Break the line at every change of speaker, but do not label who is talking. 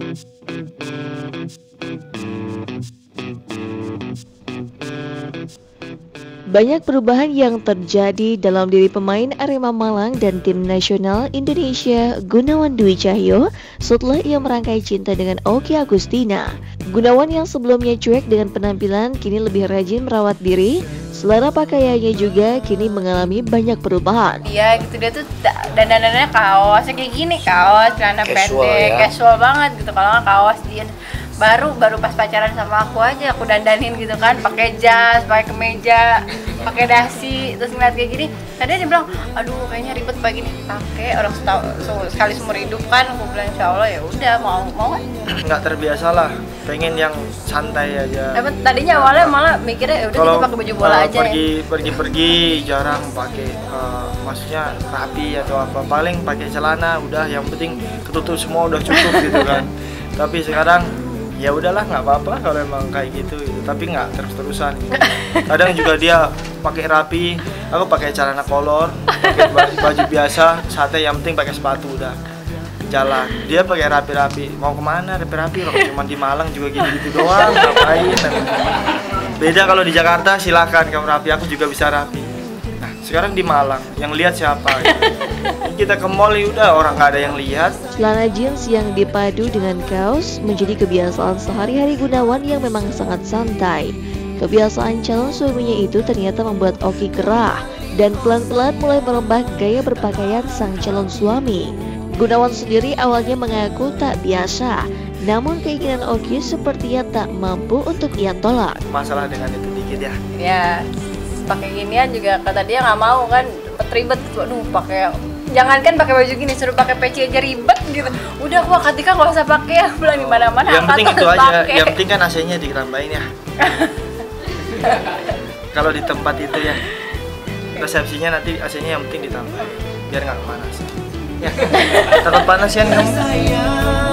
Banyak perubahan yang terjadi dalam diri pemain Arema Malang dan tim nasional Indonesia Gunawan Dwi Cahyo setelah ia merangkai cinta dengan Oki Agustina. Gunawan yang sebelumnya cuek dengan penampilan kini lebih rajin merawat diri. Selera pakaiannya juga kini mengalami banyak perubahan.
Iya gitu, dia tuh dandanannya kaosnya kayak gini, kaos celana pendek, casual banget gitu. Kalau nggak kaos jeans. Baru pas pacaran sama aku aja aku dandanin gitu kan, pakai jas, pakai kemeja, pakai dasi, terus ngeliat kayak gini. Tadi dia bilang, aduh kayaknya ribet kayak gini. Pakai orang sekali seumur hidup kan. Aku bilang insya Allah ya udah mau kan.
Nggak terbiasa lah, pengen yang santai aja.
Tadinya awalnya malah mikirnya udah kita pakai baju bola aja.
Pergi jarang pakai, maksudnya rapi atau apa. Paling pakai celana udah, yang penting ketutup semua udah cukup gitu kan. Tapi sekarang ya udahlah, nggak apa-apa kalau emang kayak gitu, tapi nggak terus-terusan. Kadang juga dia pakai rapi, aku pakai celana kolor, pakai baju biasa, sate yang penting pakai sepatu udah jalan. Dia pakai rapi-rapi, mau kemana rapi-rapi, loh cuma di Malang juga gitu-gitu doang, ngapain. Beda kalau di Jakarta, silakan kamu rapi, aku juga bisa rapi. Nah sekarang di Malang, yang lihat siapa gitu. Kita ke mall ya udah, orang nggak ada yang lihat.
Celana jeans yang dipadu dengan kaos menjadi kebiasaan sehari-hari Gunawan yang memang sangat santai. Kebiasaan calon suaminya itu ternyata membuat Oki gerah dan pelan-pelan mulai merubah gaya berpakaian sang calon suami. Gunawan sendiri awalnya mengaku tak biasa, namun keinginan Oki sepertinya tak mampu untuk ia tolak.
Masalah dengan itu dikit ya.
Ya, pakai ginian juga kata dia nggak mau kan, ribet. Aduh, pakai jangankan pakai baju gini, suruh pakai peci aja ribet gitu. Udah aku Katika nggak usah pakai, aku bilang di mana-mana.
Yang penting itu aja, yang penting kan AC-nya ditambahin ya. Kalau di tempat itu ya, resepsinya nanti AC-nya yang penting ditambahin, biar nggak panas. Ya, takut panas kan kamu.